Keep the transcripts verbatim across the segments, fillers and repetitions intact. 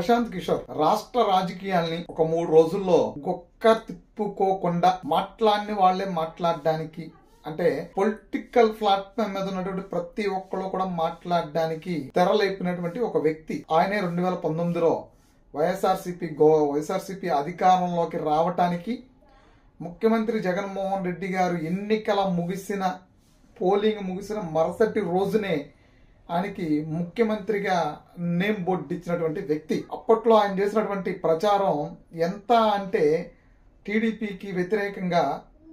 ప్రశాంత్ కిషోర్ రాష్ట్ర రాజకీయాల్ని ఒక మూడు రోజుల్లో గొక్క తిప్పుకోకుండా మాట్లాడిన వాళ్లే మాట్లాడడానికి, అంటే పొలిటికల్ ప్లాట్ఫామ్ మీద ఉన్నటువంటి ప్రతి ఒక్కరు కూడా మాట్లాడడానికి తెరలేపినటువంటి ఒక వ్యక్తి. ఆయనే రెండు వేల పంతొమ్మిదిలో వైఎస్ఆర్సీపీ గో వైఎస్ఆర్సీపీ అధికారంలోకి రావటానికి ముఖ్యమంత్రి జగన్మోహన్ రెడ్డి గారు ఎన్నికల ముగిసిన పోలింగ్ ముగిసిన మరుసటి రోజునే ఆయనకి ముఖ్యమంత్రిగా నేమ్ బోర్డు ఇచ్చినటువంటి వ్యక్తి. అప్పట్లో ఆయన చేసినటువంటి ప్రచారం ఎంత అంటే టీడీపీకి వ్యతిరేకంగా,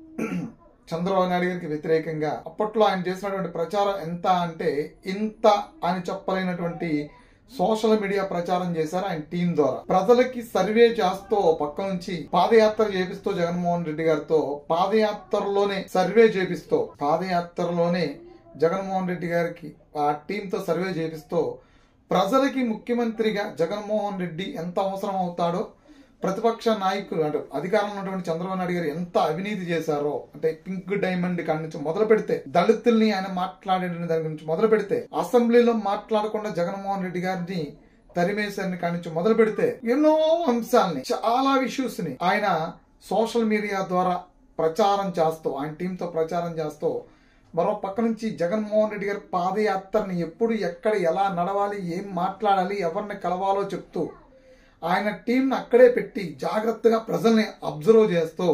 చంద్రబాబు నాయుడు గారికి వ్యతిరేకంగా అప్పట్లో ఆయన చేసినటువంటి ప్రచారం ఎంత అంటే ఇంత అని చెప్పలేనటువంటి సోషల్ మీడియా ప్రచారం చేశారు ఆయన టీం ద్వారా. ప్రజలకి సర్వే చేస్తూ పక్క నుంచి పాదయాత్ర చేపిస్తూ జగన్మోహన్ రెడ్డి గారితో పాదయాత్రలోనే సర్వే చేపిస్తూ పాదయాత్రలోనే జగన్మోహన్ రెడ్డి గారికి ఆ టీంతో సర్వే చేపిస్తూ ప్రజలకి ముఖ్యమంత్రిగా జగన్మోహన్ రెడ్డి ఎంత అవసరం అవుతాడో, ప్రతిపక్ష నాయకులు అంటే అధికారంలో ఉన్నటువంటి చంద్రబాబు నాయుడు గారు ఎంత అవినీతి చేశారో, అంటే పింక్ డైమండ్ కాడి నుంచి మొదలు పెడితే, దళితుల్ని ఆయన మాట్లాడే దాని గురించి మొదలు పెడితే, అసెంబ్లీలో మాట్లాడకుండా జగన్మోహన్ రెడ్డి గారిని తరిమేశారిని కాడి నుంచి మొదలు పెడితే ఎన్నో అంశాలని, చాలా ఇష్యూస్ ని ఆయన సోషల్ మీడియా ద్వారా ప్రచారం చేస్తూ, ఆయన టీంతో ప్రచారం చేస్తూ, మరో పక్క నుంచి జగన్మోహన్ రెడ్డి గారి పాదయాత్రని ఎప్పుడు ఎక్కడ ఎలా నడవాలి, ఏం మాట్లాడాలి, ఎవరిని కలవాలో చెప్తూ ఆయన టీంని అక్కడే పెట్టి జాగ్రత్తగా ప్రజల్ని అబ్జర్వ్ చేస్తూ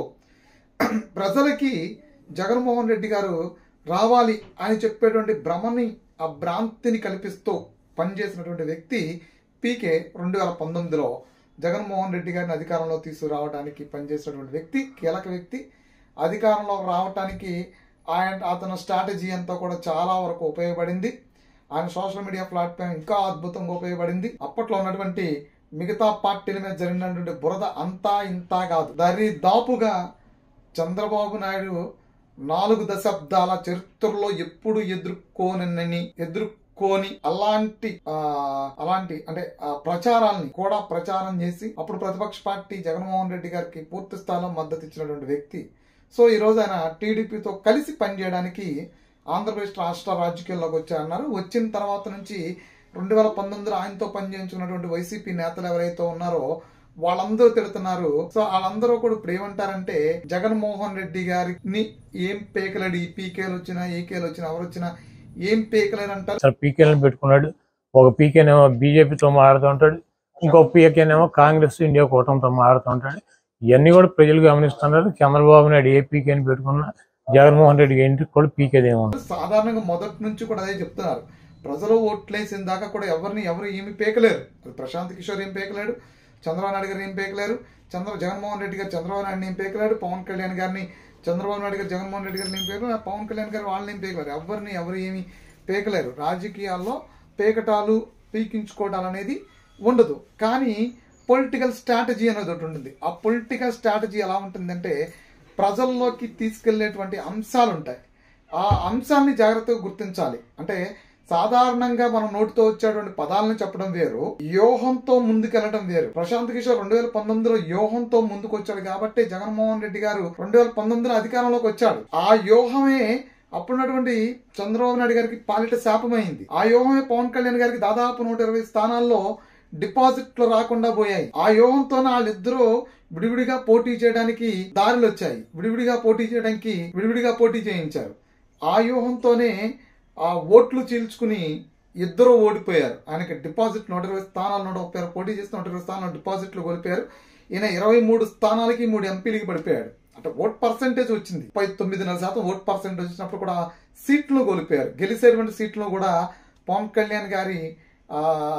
ప్రజలకి జగన్మోహన్ రెడ్డి గారు రావాలి అని చెప్పేటువంటి భ్రమని, ఆ భ్రాంతిని కల్పిస్తూ పనిచేసినటువంటి వ్యక్తి పీకే. రెండు వేల పంతొమ్మిదిలో జగన్మోహన్ రెడ్డి గారిని అధికారంలో తీసుకురావడానికి పనిచేసినటువంటి వ్యక్తి, కీలక వ్యక్తి. అధికారంలో రావడానికి ఆయన అతని స్ట్రాటజీ అంతా కూడా చాలా వరకు ఉపయోగపడింది. ఆయన సోషల్ మీడియా ప్లాట్ఫామ్ ఇంకా అద్భుతంగా ఉపయోగపడింది. అప్పట్లో ఉన్నటువంటి మిగతా పార్టీల మీద జరిగినటువంటి బురద అంతా ఇంతా కాదు, దరిదాపుగా చంద్రబాబు నాయుడు నాలుగు దశాబ్దాల చరిత్రలో ఎప్పుడు ఎదుర్కోనని ఎదుర్కోని అలాంటి ఆ అలాంటి అంటే ఆ ప్రచారాల్ని కూడా ప్రచారం చేసి అప్పుడు ప్రతిపక్ష పార్టీ జగన్మోహన్ రెడ్డి గారికి పూర్తి స్థాయిలో మద్దతు ఇచ్చినటువంటి వ్యక్తి. సో ఈ రోజు ఆయన టీడీపీతో కలిసి పనిచేయడానికి ఆంధ్రప్రదేశ్ రాష్ట్ర రాజకీయాల్లోకి వచ్చారన్నారు. వచ్చిన తర్వాత నుంచి రెండు వేల పంతొమ్మిదిలో ఆయనతో పనిచేయించుకున్నటువంటి వైసీపీ నేతలు ఎవరైతే ఉన్నారో వాళ్ళందరూ తిడుతున్నారు. సో వాళ్ళందరూ కూడా ఇప్పుడు ఏమంటారంటే జగన్మోహన్ రెడ్డి గారిని ఏం పేకలేడు, ఈ పీకేలు వచ్చినా ఏకేలు వచ్చినా ఎవరు వచ్చినా ఏం పేకలేడు అంటారు. సార్ పీకేలను పెట్టుకున్నాడు. ఒక పీకేనేమో బీజేపీతో మాట్లాడుతూ ఉంటాడు, ఇంకో పీకేనేమో కాంగ్రెస్ ఇండియా కూటమితో మాట్లాడుతూ ఉంటాడు. ఇవన్నీ కూడా ప్రజలు గమనిస్తున్నారు. చంద్రబాబు నాయుడు ఏ పీకేని పెట్టుకున్నా జగన్మోహన్ రెడ్డి ఇంటికి కూడా పీకేదేమో. సాధారణంగా మొదటి నుంచి కూడా అదే చెప్తున్నారు. ప్రజలు ఓట్లేసిన దాకా కూడా ఎవరిని ఎవరు ఏమి పేకలేరు. ప్రశాంత్ కిషోర్ ఏం పేకలేడు, చంద్రబాబు నాయుడు గారు ఏం పేకలేరు, చంద్ర జగన్మోహన్ రెడ్డి గారు చంద్రబాబు నాయుడు ఏం పేకలేడు, పవన్ కళ్యాణ్ గారిని చంద్రబాబు నాయుడు గారు జగన్మోహన్ రెడ్డి గారిని ఏం పేకలేరు, పవన్ కళ్యాణ్ గారు వాళ్ళని ఏం పేకలేరు. ఎవరిని ఎవరు ఏమి పేకలేరు. రాజకీయాల్లో పేకటాలు పీకించుకోవటాలు అనేది ఉండదు. కానీ పొలిటికల్ స్ట్రాటజీ అనేది ఒకటి ఉంటుంది. ఆ పొలిటికల్ స్ట్రాటజీ ఎలా ఉంటుందంటే ప్రజల్లోకి తీసుకెళ్లేటువంటి అంశాలు ఉంటాయి. ఆ అంశాన్ని జాగ్రత్తగా గుర్తించాలి. అంటే సాధారణంగా మనం నోటితో వచ్చేటువంటి పదాలను చెప్పడం వేరు, వ్యూహంతో ముందుకెళ్లడం వేరు. ప్రశాంత్ కిషోర్ రెండు వేల పంతొమ్మిదిలో వ్యూహంతో ముందుకు వచ్చాడు కాబట్టి జగన్మోహన్ రెడ్డి గారు రెండు వేల పంతొమ్మిదిలో అధికారంలోకి వచ్చాడు. ఆ వ్యూహమే అప్పుడున్నటువంటి చంద్రబాబు నాయుడు గారికి పాలిట శాపమైంది. ఆ వ్యూహమే పవన్ కళ్యాణ్ గారికి దాదాపు నూట ఇరవై స్థానాల్లో డిపాజిట్లు రాకుండా పోయాయి. ఆ వ్యూహంతోనే వాళ్ళిద్దరూ విడివిడిగా పోటీ చేయడానికి దారులు వచ్చాయి. విడివిడిగా పోటీ చేయడానికి విడివిడిగా పోటీ చేయించారు. ఆ వ్యూహంతోనే ఆ ఓట్లు చీల్చుకుని ఇద్దరు ఓడిపోయారు. ఆయనకి డిపాజిట్ నూట ఇరవై స్థానాలు నూట ముప్పై పోటీ చేసి నూట ఇరవై స్థానాలు డిపాజిట్లు కోల్పోయారు. ఈయన ఇరవై మూడు స్థానాలకి మూడు ఎంపీలకి పడిపోయాడు. అంటే ఓట్ పర్సెంటేజ్ వచ్చింది, ముప్పై తొమ్మిదిన్నర శాతం ఓట్ పర్సెంటేజ్ వచ్చినప్పుడు కూడా సీట్లు కోల్పోయారు. గెలిచేటువంటి సీట్లు కూడా పవన్ కళ్యాణ్ గారి ఆ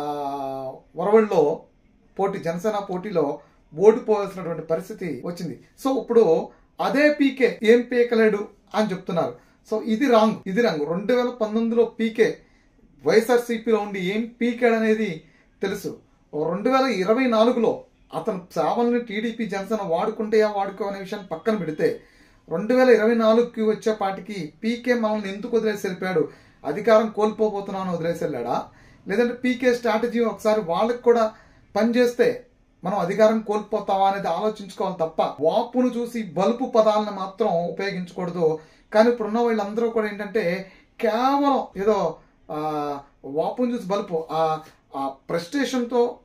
వరవల్లో పోటీ జనసేన పోటీలో ఓడిపోవాల్సినటువంటి పరిస్థితి వచ్చింది. సో ఇప్పుడు అదే పీకే ఏం పీకలేడు అని చెప్తున్నారు. సో ఇది రాంగ్, ఇది రాంగ్. రెండు వేల పంతొమ్మిదిలో పీకే వైఎస్ఆర్సీపీలో ఉండి ఏం పీకాడు అనేది తెలుసు. రెండు వేల ఇరవై నాలుగులో అతను సేవల్ని టీడీపీ జనసేన వాడుకుంటేయా వాడుకో అనే విషయాన్ని పక్కన పెడితే రెండు వేల ఇరవై నాలుగుకి వచ్చేపాటికి పీకే మనల్ని ఎందుకు వదిలేసి వెళ్ళిపోయాడు? అధికారం కోల్పోబోతున్నాను వదిలేసి వెళ్ళాడా, లేదంటే పీకే స్ట్రాటజీ ఒకసారి వాళ్ళకి కూడా పనిచేస్తే మనం అధికారం కోల్పోతావా అనేది ఆలోచించుకోవాలి తప్ప వాపును చూసి బలుపు పదాలను మాత్రం ఉపయోగించకూడదు. కానీ ఇప్పుడున్న వీళ్ళందరూ కూడా ఏంటంటే కేవలం ఏదో వాపును చూసి బలుపు ఆ ప్రెస్టేషన్తో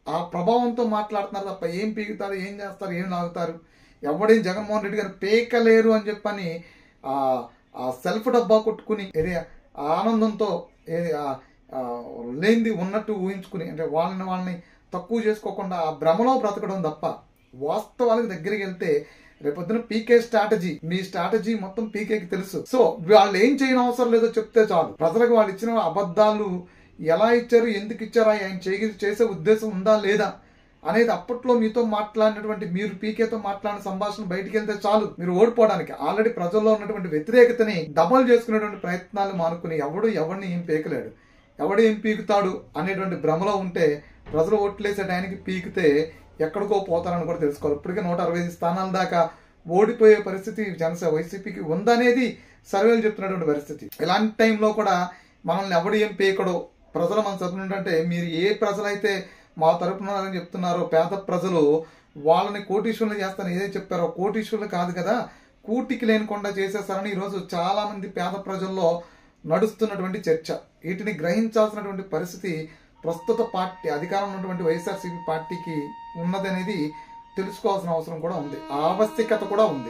ఆ ప్రభావంతో మాట్లాడుతున్నారు తప్ప ఏం పీకుతారు, ఏం చేస్తారు, ఏం లాగుతారు, ఎవడేం జగన్మోహన్ రెడ్డి గారు పీకలేరు అని చెప్పని ఆ సెల్ఫ్ డబ్బా కొట్టుకుని ఏది ఆనందంతో ఏది లేనిది ఉన్నట్టు ఊహించుకుని, అంటే వాళ్ళని వాళ్ళని తక్కువ చేసుకోకుండా ఆ భ్రమలో బ్రతకడం తప్ప వాస్తవాలకు దగ్గరికి వెళ్తే రేపొద్దున పీకే స్ట్రాటజీ, మీ స్ట్రాటజీ మొత్తం పీకేకి తెలుసు. సో వాళ్ళు ఏం చేయని అవసరం లేదో చెప్తే చాలు. ప్రజలకు వాళ్ళు ఇచ్చిన అబద్ధాలు ఎలా ఇచ్చారు, ఎందుకు ఇచ్చారా, ఆయన చేసే ఉద్దేశం ఉందా లేదా అనేది అప్పట్లో మీతో మాట్లాడినటువంటి, మీరు పీకేతో మాట్లాడిన సంభాషణ బయటికి వెళ్తే చాలు మీరు ఓడిపోవడానికి. ఆల్రెడీ ప్రజల్లో ఉన్నటువంటి వ్యతిరేకతని డబల్ చేసుకునేటువంటి ప్రయత్నాలు మానుకుని ఎవడు ఎవరిని ఏం పీకలేడు, ఎవడు ఏం పీకుతాడు అనేటువంటి భ్రమలో ఉంటే ప్రజలు ఓట్లేసే టైంకి పీకితే ఎక్కడికో పోతారని కూడా తెలుసుకోవాలి. ఇప్పటికే నూట అరవై ఐదు స్థానాల దాకా ఓడిపోయే పరిస్థితి జనసేన వైసీపీకి ఉందనేది సర్వేలు చెప్తున్నటువంటి పరిస్థితి. ఇలాంటి టైంలో కూడా మనల్ని ఎవడు ఏం పీకడో ప్రజలు మన తరపున ఏంటంటే, మీరు ఏ ప్రజలైతే మా తరపున చెప్తున్నారో పేద ప్రజలు, వాళ్ళని కోటీశ్వరులు చేస్తారని ఏదైతే చెప్పారో కోటీశ్వరులు కాదు కదా, కూటికి లేనికుండా చేసేస్తారని ఈరోజు చాలా మంది పేద ప్రజల్లో నడుస్తున్నటువంటి చర్చ. వీటిని గ్రహించాల్సినటువంటి పరిస్థితి ప్రస్తుత పార్టీ అధికారం ఉన్నటువంటి వైఎస్ఆర్సీపీ పార్టీకి ఉన్నదనేది తెలుసుకోవాల్సిన అవసరం కూడా ఉంది, ఆవశ్యకత కూడా ఉంది.